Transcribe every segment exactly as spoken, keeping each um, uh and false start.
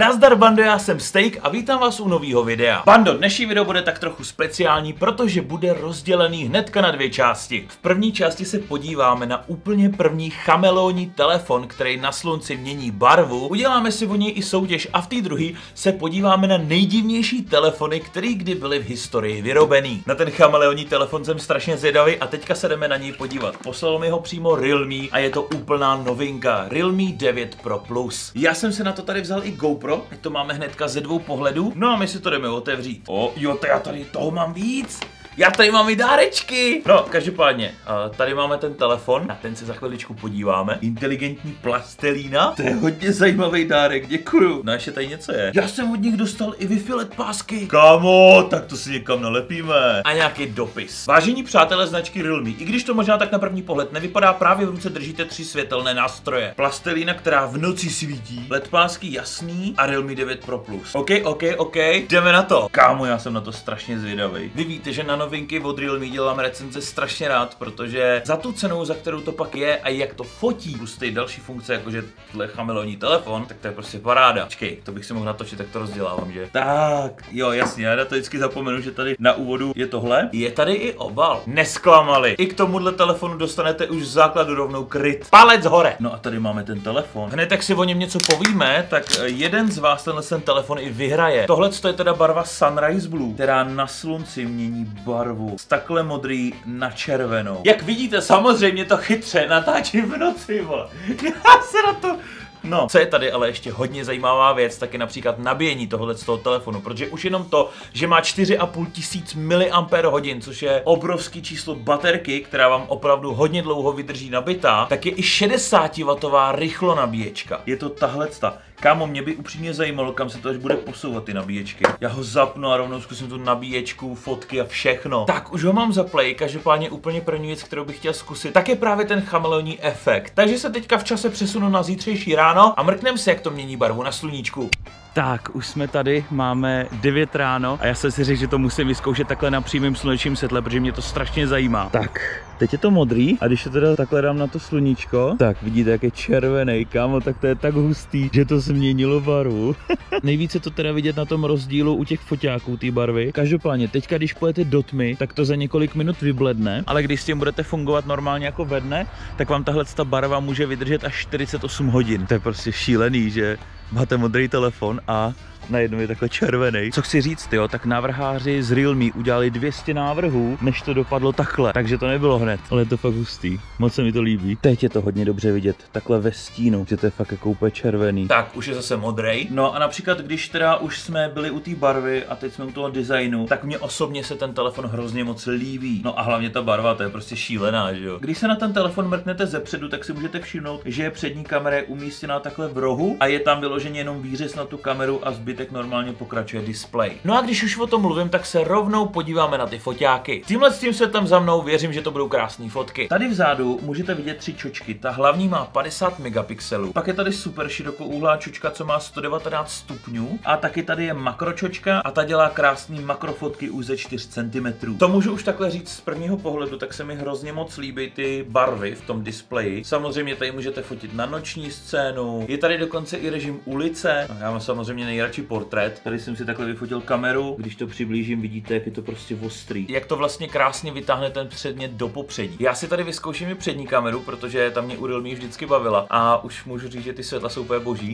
Nazdar bando, já jsem Steak a vítám vás u nového videa. Bando, dnešní video bude tak trochu speciální, protože bude rozdělený hnedka na dvě části. V první části se podíváme na úplně první chameleonní telefon, který na slunci mění barvu. Uděláme si o něj i soutěž a v té druhé se podíváme na nejdivnější telefony, které kdy byly v historii vyrobený. Na ten chameleonní telefon jsem strašně zvědavý a teďka se jdeme na něj podívat. Poslal mi ho přímo Realme a je to úplná novinka. Realme devět Pro Plus. Já jsem se na to tady vzal i GoPro. To máme hnedka ze dvou pohledů. No a my si to jdeme otevřít. O, jo, to já tady toho mám víc. Já tady mám i dárečky. No, každopádně, tady máme ten telefon. Na ten se za chviličku podíváme. Inteligentní plastelína. To je hodně zajímavý dárek, děkuju. No ještě tady něco je. Já jsem od nich dostal i Wi-Fi L E D pásky. Kámo, tak to si někam nalepíme. A nějaký dopis. Vážení přátelé značky Realme, i když to možná tak na první pohled nevypadá, právě v ruce držíte tři světelné nástroje. Plastelína, která v noci svítí. L E D pásky jasný a Realme devět Pro Plus. OK, OK, OK. Jdeme na to. Kámo, já jsem na to strašně zvědavý. Vy víte, že na novinky od Realme dělám recenze strašně rád, protože za tu cenu, za kterou to pak je a jak to fotí, plus ty další funkce, jakože tohle chameleonní telefon, tak to je prostě paráda. Počkej, to bych si mohl natočit, tak to rozdělávám, že? Tak, jo, jasně, já to vždycky zapomenu, že tady na úvodu je tohle. Je tady i obal. Nesklamali. I k tomuhle telefonu dostanete už z základu rovnou kryt. Palec hore. No a tady máme ten telefon. Hned jak si o něm něco povíme, tak jeden z vás tenhle ten telefon i vyhraje. Tohle je teda barva Sunrise Blue, která na slunci mění barvu z takhle modrý na červenou. Jak vidíte, samozřejmě to chytře natáčím v noci, vole. Já se na to... No, co je tady ale ještě hodně zajímavá věc, tak je například nabíjení tohohle z toho telefonu, protože už jenom to, že má čtyři a půl tisíc miliampér hodin, což je obrovský číslo baterky, která vám opravdu hodně dlouho vydrží nabitá, tak je i šedesátiwatová rychlonabíječka. Je to tahlecta. Kámo, mě by upřímně zajímalo, kam se to až bude posouvat ty nabíječky. Já ho zapnu a rovnou zkusím tu nabíječku, fotky a všechno. Tak už ho mám za play, každopádně úplně první věc, kterou bych chtěl zkusit, tak je právě ten chameleonní efekt. Takže se teďka v čase přesunu na zítřejší ráno a mrkneme se, jak to mění barvu na sluníčku. Tak, už jsme tady, máme devět ráno a já jsem si řekl, že to musím vyzkoušet takhle na přímém slunečním světle, protože mě to strašně zajímá. Tak, teď je to modrý a když to teda takhle dám na to sluníčko, tak vidíte, jak je červený, kámo, tak to je tak hustý, že to změnilo barvu. Nejvíce to teda vidět na tom rozdílu u těch foťáků té barvy. Každopádně, teďka když pojete do tmy, tak to za několik minut vybledne, ale když s tím budete fungovat normálně jako ve dne, tak vám tahle ta barva může vydržet až čtyřicet osm hodin. To je prostě šílený, že máte modrý telefon a najednou je takhle červený. Co chci říct, jo, tak návrháři z Realme udělali dvě stě návrhů, než to dopadlo takhle. Takže to nebylo hned, ale je to fakt hustý. Moc se mi to líbí. Teď je to hodně dobře vidět, takhle ve stínu, že to je fakt jako úplně červený. Tak, už je zase modrej. No a například, když teda už jsme byli u té barvy a teď jsme u toho designu, tak mně osobně se ten telefon hrozně moc líbí. No a hlavně ta barva, to je prostě šílená, že jo. Když se na ten telefon mrknete zepředu, tak si můžete všimnout, že přední kamera je umístěná takhle v rohu a je tam vyloženě jenom výřez na tu kameru a zbytek normálně pokračuje display. No a když už o tom mluvím, tak se rovnou podíváme na ty foťáky. Tímhle s tím se tam za mnou, věřím, že to budou krásné fotky. Tady vzadu můžete vidět tři čočky. Ta hlavní má padesát megapixelů. Pak je tady super širokouhlá čočka, co má sto devatenáct stupňů. A taky tady je makročočka a ta dělá krásný makrofotky už ze čtyři centimetry. To můžu už takhle říct z prvního pohledu, tak se mi hrozně moc líbí ty barvy v tom displeji. Samozřejmě tady můžete fotit na noční scénu. Je tady dokonce i režim ulice. Já mám samozřejmě nejradši portrét. Tady jsem si takhle vyfotil kameru. Když to přiblížím, vidíte, jak je to prostě ostrý. Jak to vlastně krásně vytáhne ten předmět do popředí. Já si tady vyzkouším i přední kameru, protože ta mě u Realme vždycky bavila. A už můžu říct, že ty světla jsou úplně boží.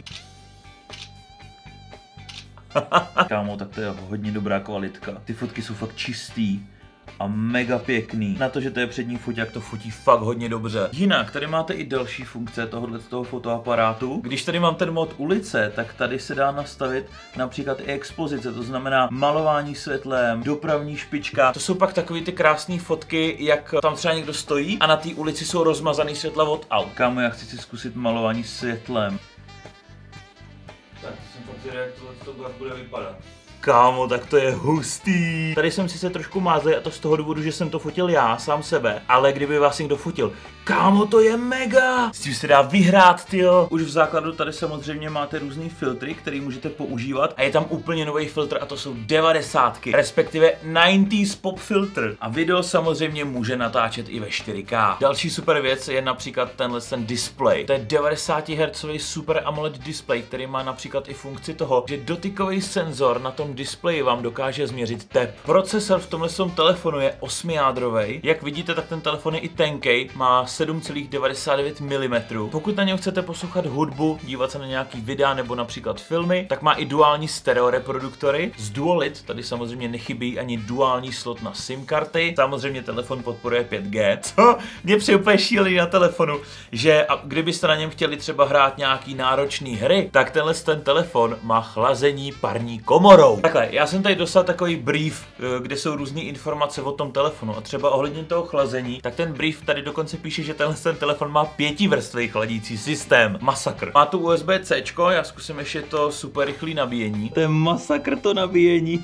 Kámo, tak to je hodně dobrá kvalitka. Ty fotky jsou fakt čistý a mega pěkný. Na to, že to je přední foťák, to fotí fakt hodně dobře. Jinak, tady máte i další funkce tohohle z toho fotoaparátu. Když tady mám ten mod ulice, tak tady se dá nastavit například i expozice, to znamená malování světlem, dopravní špička. To jsou pak takový ty krásné fotky, jak tam třeba někdo stojí a na té ulici jsou rozmazaný světla od aut. Kámo, já chci si zkusit malování světlem. Tak, to jsem fakt zvědavý, jak tohle bude vypadat. kámo, tak to je hustý. Tady jsem si se trošku mázl a to z toho důvodu, že jsem to fotil já, sám sebe, ale kdyby vás někdo fotil, kámo, to je mega! S tím se dá vyhrát, tyjo. Už v základu tady samozřejmě máte různý filtry, který můžete používat a je tam úplně nový filtr a to jsou devadesátky, respektive devadesát pop filtr. A video samozřejmě může natáčet i ve čtyři ká. Další super věc je například tenhle ten display. To je devadesát hertzový super AMOLED display, který má například i funkci toho, že dotykový senzor na tom displeji vám dokáže změřit tep. Procesor v tomhle telefonu je osmijádrový. Jak vidíte, tak ten telefon je i tenkej, má sedm celá devadesát devět milimetrů. Pokud na něj chcete poslouchat hudbu, dívat se na nějaký videa nebo například filmy, tak má i duální stereo reproduktory. Z Dualit tady samozřejmě nechybí ani duální slot na SIM karty. Samozřejmě telefon podporuje pět gé. Co mě přijde úplně šílený na telefonu, že a kdybyste na něm chtěli třeba hrát nějaký náročný hry, tak tenhle ten telefon má chlazení parní komorou. Takhle, já jsem tady dostal takový brief, kde jsou různé informace o tom telefonu a třeba ohledně toho chlazení, tak ten brief tady dokonce píše, že tenhle ten telefon má pětivrstvový chladící systém. Masakr. Má tu U S B C, já zkusím ještě to super rychlý nabíjení. To je masakr to nabíjení.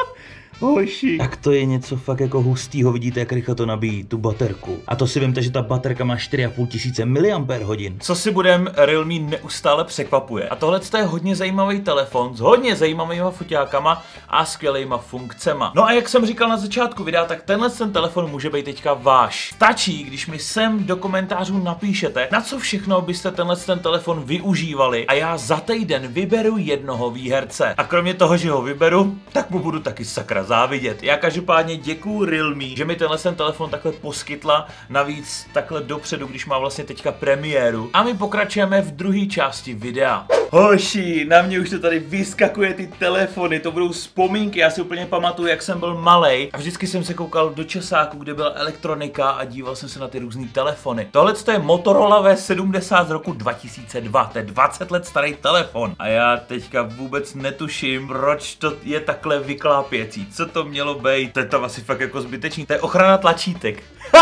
Hoši. Tak to je něco fakt jako hustýho, vidíte, jak rychle to nabíjí tu baterku. A to si vemte, že ta baterka má čtyři a půl tisíce miliampérhodin. Co si budem, Realme neustále překvapuje. A tohle je hodně zajímavý telefon s hodně zajímavýma foťákama a skvělýma funkcema. No a jak jsem říkal na začátku videa, tak tenhle ten telefon může být teďka váš. Stačí, když mi sem do komentářů napíšete, na co všechno byste tenhle ten telefon využívali a já za týden vyberu jednoho výherce. A kromě toho, že ho vyberu, tak mu budu taky sakra závidět. Já každopádně děkuju Realme, že mi tenhle ten telefon takhle poskytla, navíc takhle dopředu, když má vlastně teďka premiéru. A my pokračujeme v druhé části videa. Hoši, na mě už to tady vyskakuje ty telefony, to budou vzpomínky, já si úplně pamatuju, jak jsem byl malej a vždycky jsem se koukal do časáku, kde byla elektronika a díval jsem se na ty různý telefony. Tohle to je Motorola V sedmdesát z roku dva tisíce dva, to je dvacet let starý telefon a já teďka vůbec netuším, proč to je takhle vyklápěcí. Co to mělo být? To je tam asi fakt jako zbytečný. To je ochrana tlačítek.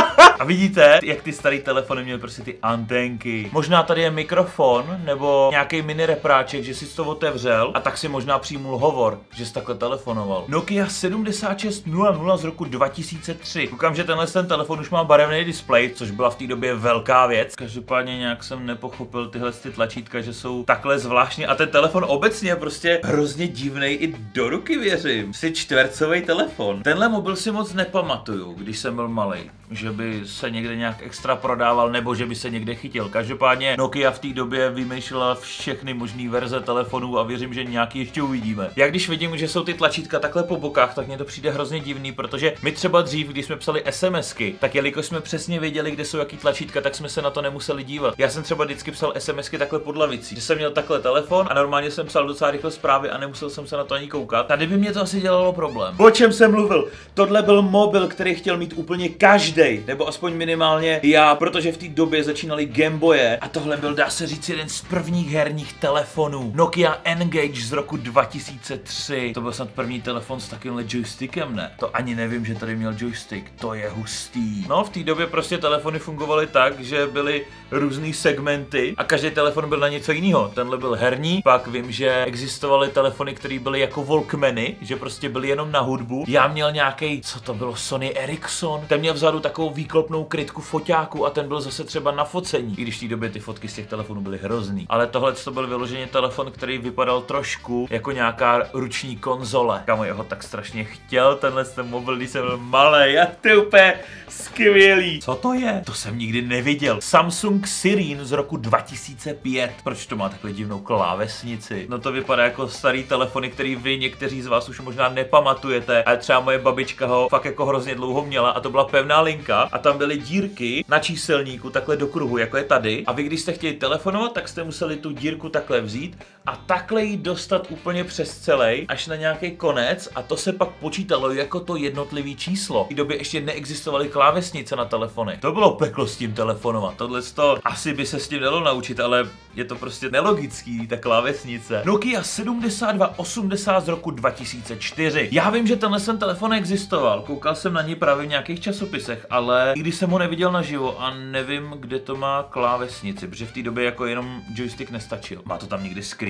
A vidíte, jak ty starý telefony měly prostě ty anténky. Možná tady je mikrofon nebo nějaký mini repráček, že jsi to otevřel a tak si možná přijmul hovor, že jsi takhle telefonoval. Nokia sedmdesát šest nula nula z roku dva tisíce tři. Koukám, že tenhle ten telefon už má barevný displej, což byla v té době velká věc. Každopádně nějak jsem nepochopil tyhle ty tlačítka, že jsou takhle zvláštní a ten telefon obecně je prostě hrozně divnej i do ruky, věřím. Jsi čtvercový telefon. Tenhle mobil si moc nepamatuju, když jsem byl malej, že by se někde nějak extra prodával nebo že by se někde chytil. Každopádně Nokia v té době vymýšlela všechny možné verze telefonů a věřím, že nějaký ještě uvidíme. Já když vidím, že jsou ty tlačítka takhle po bokách, tak mně to přijde hrozně divný, protože my třeba dřív, když jsme psali SMSky, tak jelikož jsme přesně věděli, kde jsou jaký tlačítka, tak jsme se na to nemuseli dívat. Já jsem třeba vždycky psal SMSky takhle pod lavicí, že jsem měl takhle telefon a normálně jsem psal docela rychle zprávy a nemusel jsem se na to ani koukat. Tady by mě to asi dělalo problém. O čem jsem mluvil? Tohle byl mobil, který chtěl mít úplně každý, nebo aspoň minimálně já, protože v té době začínaly Gameboye a tohle byl, dá se říct, jeden z prvních herních telefonů. Nokia N-Gage z roku dva tisíce tři. To byl snad první telefon s takovýmhle joystickem, ne? To ani nevím, že tady měl joystick. To je hustý. No, v té době prostě telefony fungovaly tak, že byly různý segmenty a každý telefon byl na něco jiného. Tenhle byl herní, pak vím, že existovaly telefony, které byly jako Walkmany, že prostě byly jenom na hudbu. Já měl nějaký, co to bylo, Sony Ericsson. Ten měl vzadu takovou výklopnou krytku foťáku a ten byl zase třeba na focení. I když v té době ty fotky z těch telefonů byly hrozný. Ale tohle to byl vyloženě telefon, který vypadal trošku jako nějaká ruční konzole. Kamo, jeho tak strašně chtěl tenhle ten mobil, když jsem byl malý. A to je úplně skvělý. Co to je? To jsem nikdy neviděl. Samsung Sirin z roku dva tisíce pět. Proč to má takhle divnou klávesnici? No to vypadá jako starý telefony, který vy někteří z vás už možná nepamatujete. Ale třeba moje babička ho fakt jako hrozně dlouho měla a to byla pevná linka a tam byly dírky na číselníku takhle do kruhu, jako je tady. A vy když jste chtěli telefonovat, tak jste museli tu dírku takhle vzít a takhle ji dostat úplně přes celý až na nějaký konec a to se pak počítalo jako to jednotlivý číslo. V té době ještě neexistovaly klávesnice na telefony. To bylo peklo s tím telefonovat. Tohle to asi by se s tím dalo naučit, ale je to prostě nelogický, ta klávesnice. Nokia sedmdesát dva osmdesát z roku dva tisíce čtyři. Já vím, že tenhle ten telefon existoval. Koukal jsem na něj právě v nějakých časopisech, ale i když jsem ho neviděl naživo a nevím, kde to má klávesnici, protože v té době jako jenom joystick nestačil. Má to tam někdy skrytý?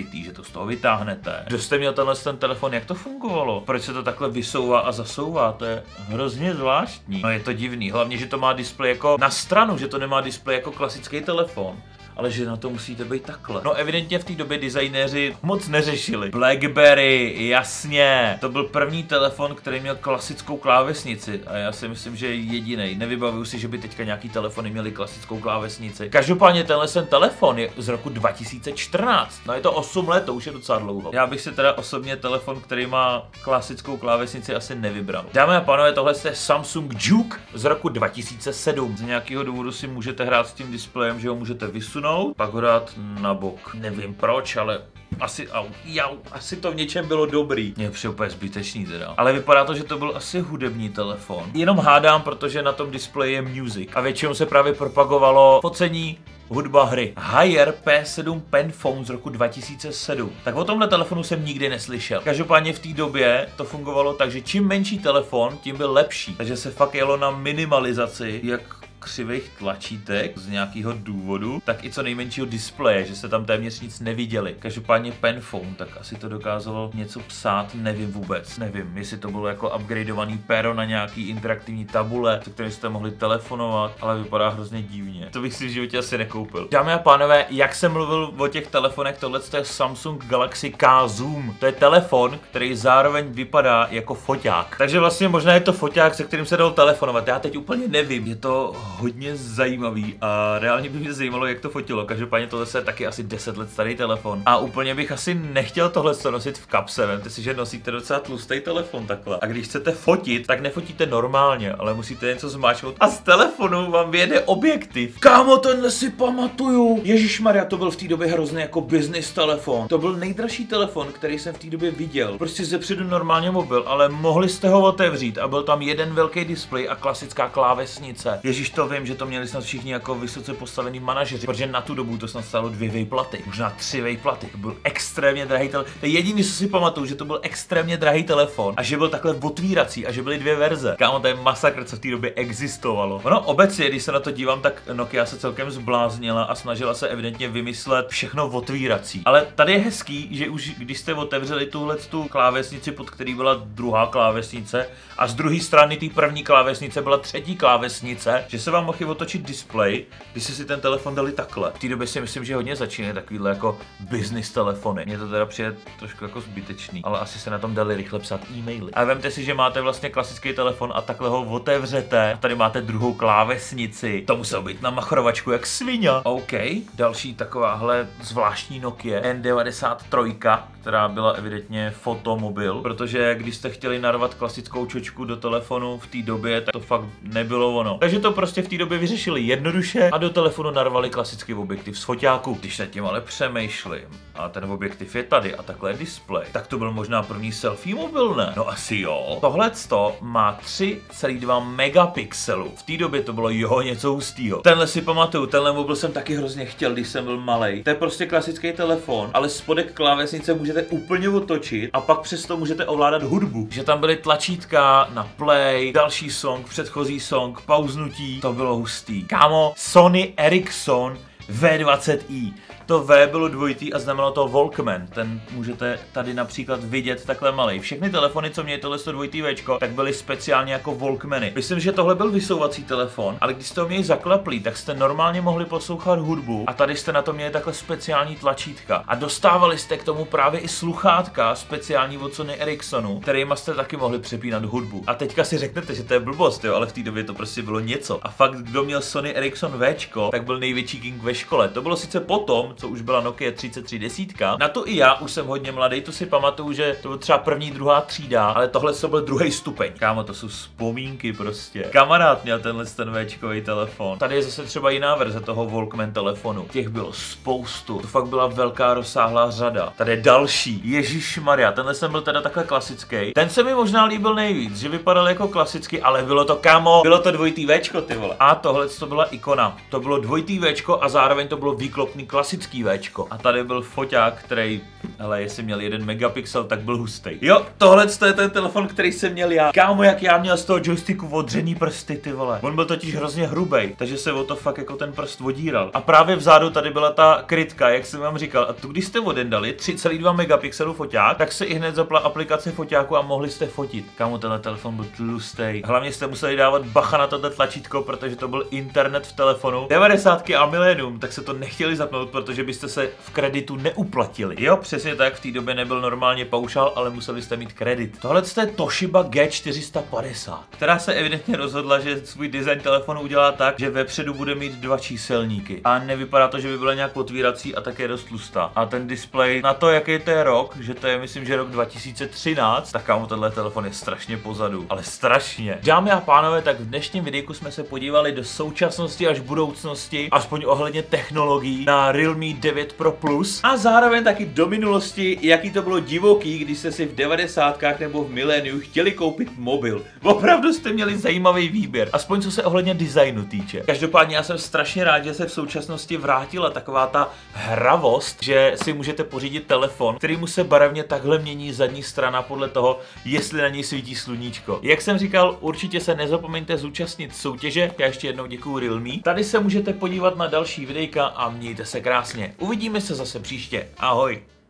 zakrytý, že to z toho vytáhnete. Kdo jste měl tenhle ten telefon, jak to fungovalo? Proč se to takhle vysouvá a zasouvá? To je hrozně zvláštní. No je to divný, hlavně, že to má displej jako na stranu, že to nemá displej jako klasický telefon. Ale že na to musíte být takhle. No evidentně v té době designéři moc neřešili. BlackBerry, jasně. To byl první telefon, který měl klasickou klávesnici. A já si myslím, že je jediný. Nevybavuju si, že by teďka nějaký telefony měly klasickou klávesnici. Každopádně tenhle ten telefon je z roku dva tisíce čtrnáct. No je to osm let, to už je docela dlouho. Já bych si teda osobně telefon, který má klasickou klávesnici, asi nevybral. Dámy a pánové, tohle je Samsung Juke z roku dva tisíce sedm. Z nějakého důvodu si můžete hrát s tím displejem, že ho můžete vysunout, pak ho dát na bok. Nevím proč, ale asi, au, jau, asi to v něčem bylo dobrý. Mě je úplně zbytečný teda. Ale vypadá to, že to byl asi hudební telefon. Jenom hádám, protože na tom displeji je music. A většinou se právě propagovalo focení, hudba, hry. Haier P sedm Penphone z roku dva tisíce sedm. Tak o tomhle telefonu jsem nikdy neslyšel. Každopádně v té době to fungovalo tak, že čím menší telefon, tím byl lepší. Takže se fakt jelo na minimalizaci, jak křivých tlačítek z nějakého důvodu, tak i co nejmenšího displeje, že se tam téměř nic neviděli. Každopádně Penphone, tak asi to dokázalo něco psát, nevím vůbec. Nevím, jestli to bylo jako upgradeovaný pero na nějaký interaktivní tabule, se kterým jste mohli telefonovat, ale vypadá hrozně divně. To bych si v životě asi nekoupil. Dámy a pánové, jak jsem mluvil o těch telefonech, tohle je Samsung Galaxy K Zoom. To je telefon, který zároveň vypadá jako foťák. Takže vlastně možná je to foťák, se kterým se dalo telefonovat. Já teď úplně nevím, je to hodně zajímavý a reálně by mě zajímalo, jak to fotilo. Každopádně tohle je taky asi deset let starý telefon. A úplně bych asi nechtěl tohle nosit v kapse. Vemte si, že nosíte docela tlustý telefon takhle. A když chcete fotit, tak nefotíte normálně, ale musíte něco zmáčknout. A z telefonu vám vyjede objektiv. Kámo, tenhle si pamatuju. Ježišmarja, to byl v té době hrozný jako business telefon. To byl nejdražší telefon, který jsem v té době viděl. Prostě zepředu normálně mobil, ale mohli jste ho otevřít a byl tam jeden velký displej a klasická klávesnice. Ježíš, to vím, že to měli snad všichni jako vysoce postavení manažeři, protože na tu dobu to snad stálo dvě vejplaty, možná tři vejplaty. To byl extrémně drahý telefon. To je jediný, co si pamatuju, že to byl extrémně drahý telefon a že byl takhle otvírací a že byly dvě verze. Kámo, to je masakr, co v té době existovalo. Ono obecně, když se na to dívám, tak Nokia se celkem zbláznila a snažila se evidentně vymyslet všechno otvírací. Ale tady je hezký, že už když jste otevřeli tuhle tu klávesnici, pod který byla druhá klávesnice a z druhé strany té první klávesnice byla třetí klávesnice, že se vám mohl otočit displej, když jste si ten telefon dali takhle. V té době si myslím, že hodně začínají takovýhle jako business telefony. Mně to teda přijde trošku jako zbytečný, ale asi se na tom dali rychle psát e-maily. A vemte si, že máte vlastně klasický telefon a takhle ho otevřete. A tady máte druhou klávesnici. To muselo být na machrovačku jak svině. OK, další takováhle zvláštní Nokia N devadesát tři, která byla evidentně fotomobil, protože když jste chtěli narvat klasickou čočku do telefonu v té době, tak to fakt nebylo ono. Takže to prostě v té době vyřešili jednoduše a do telefonu narvali klasický objektiv z foťáku. Když se tím ale přemýšlím a ten objektiv je tady a takhle je displej, tak to byl možná první selfie mobil, ne? No asi jo. Tohleto má tři celá dva megapixelu. V té době to bylo jo něco hustýho. Tenhle si pamatuju, tenhle mobil jsem taky hrozně chtěl, když jsem byl malej. To je prostě klasický telefon, ale spodek klávesnice můžete úplně otočit a pak přesto můžete ovládat hudbu. Že tam byly tlačítka na play, další song, předchozí song, pauznutí, to bylo hustý. Kámo, Sony Ericsson V dvacet i. To V bylo dvojitý a znamenalo to Walkman. Ten můžete tady například vidět takhle malej. Všechny telefony, co měly tohle dvojitý Včko, tak byly speciálně jako Walkmany. Myslím, že tohle byl vysouvací telefon, ale když jste ho měli zakleplý, tak jste normálně mohli poslouchat hudbu a tady jste na to měli takhle speciální tlačítka. A dostávali jste k tomu právě i sluchátka speciální od Sony Ericssonu, kterýma jste taky mohli přepínat hudbu. A teďka si řeknete, že to je blbost, jo, ale v té době to prostě bylo něco. A fakt, kdo měl Sony Ericsson Včko, tak byl největší king ve škole. To bylo sice potom, co už byla Nokia třicet tři deset. Na to i já už jsem hodně mladý, to si pamatuju, že to byl třeba první, druhá třída, ale tohle to byl druhý stupeň. Kámo, to jsou vzpomínky prostě. Kamarád měl tenhle ten Včkový telefon. Tady je zase třeba jiná verze toho Walkman telefonu. Těch bylo spoustu. To fakt byla velká rozsáhlá řada. Tady je další. Ježišmarja, tenhle jsem byl teda takhle klasický. Ten se mi možná líbil nejvíc, že vypadal jako klasicky, ale bylo to, kámo, bylo to dvojitý Včko, ty vole. A tohle to byla ikona. To bylo dvojitý Včko a zároveň to bylo výklopný klasický klasický Včko. A tady byl foťák, který, hele, jestli měl jeden megapixel, tak byl hustý. Jo, tohle je ten telefon, který jsem měl já. Kámo, jak já měl z toho joysticku odřený prsty, ty vole. On byl totiž hrozně hrubej, takže se o to fakt jako ten prst odíral. A právě vzadu tady byla ta krytka, jak jsem vám říkal. A tu, když jste odendali tři celá dva megapixelu foťák, tak se i hned zapla aplikace foťáku a mohli jste fotit. Kámo, tenhle telefon byl tlustý. Hlavně jste museli dávat bacha na tohle tlačítko, protože to byl internet v telefonu. devadesátky a milénium, tak se to nechtěli zapnout, protože byste se v kreditu neuplatili. Jo, přesně tak, v té době nebyl normálně paušál, ale museli jste mít kredit. Tohle je Toshiba G čtyři sta padesát, která se evidentně rozhodla, že svůj design telefonu udělá tak, že vepředu bude mít dva číselníky. A nevypadá to, že by byla nějak otvírací a také dost tlustá. A ten displej na to, jaký to je rok, že to je myslím, že rok dva tisíce třináct, tak kámo, tenhle telefon je strašně pozadu, ale strašně. Dámy a pánové, tak v dnešním videu jsme se podívali do současnosti až budoucnosti, aspoň ohledně technologií na Realme devět Pro Plus a zároveň taky do minulosti, jaký to bylo divoký, když jste si v devadesátkách nebo v miléniu chtěli koupit mobil. Opravdu jste měli zajímavý výběr, aspoň co se ohledně designu týče. Každopádně já jsem strašně rád, že se v současnosti vrátila taková ta hravost, že si můžete pořídit telefon, kterýmu se barevně takhle mění zadní strana podle toho, jestli na něj svítí sluníčko. Jak jsem říkal, určitě se nezapomeňte zúčastnit soutěže. Já ještě jednou děkuju Realme. Tady se můžete podívat na další videjka a mějte se krásně. Uvidíme se zase příště. Ahoj.